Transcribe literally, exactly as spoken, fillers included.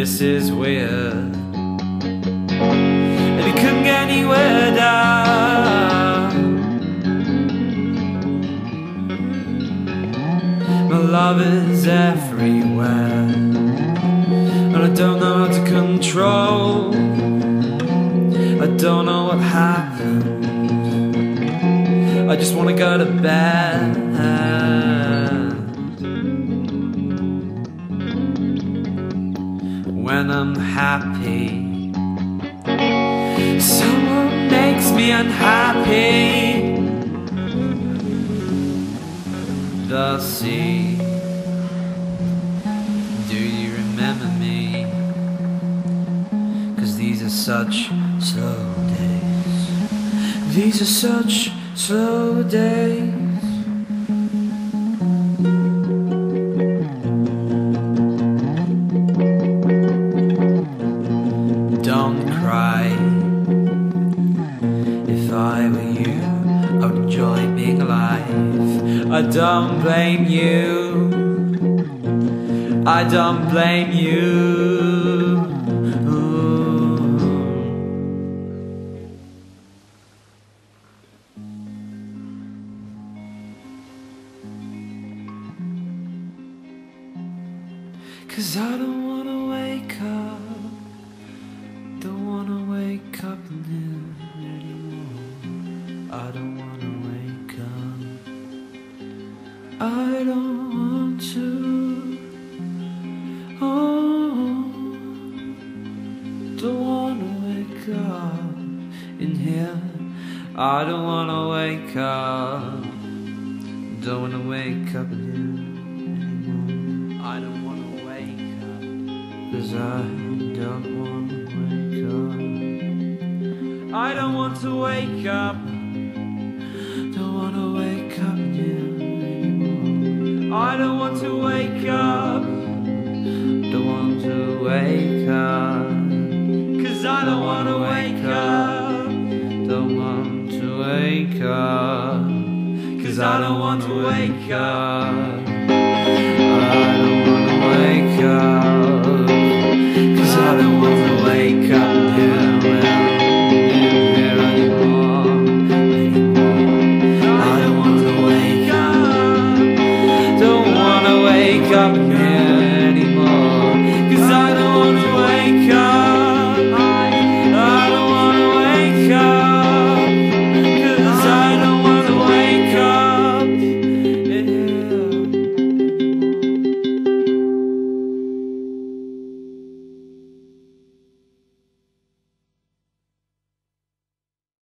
this is weird. And it couldn't get any weirder. My love is everywhere, and I don't know how to control. I don't know what happened. I just wanna go to bed. When I'm happy, someone makes me unhappy. Darcy, do you remember me? 'Cause these are such slow days. These are such slow days. Don't cry. If I were you, I would enjoy being alive. I don't blame you. I don't blame you. Cause I don't wanna wake up. Don't wanna wake up anymore. I don't wanna wake up. I don't want to. Oh, don't wanna wake up in here. I don't wanna wake up. Don't wanna wake up in here anymore. I don't wanna wake up. 'Cause I don't wanna wake up. I don't want to wake up. Don't wanna wake up here anymore. I don't want to wake up. Don't want to wake up. 'Cause I don't wanna wake up. Don't want to wake up. 'Cause I don't want to wake up. I don't wanna wake up. 'Cause I don't want to wake up.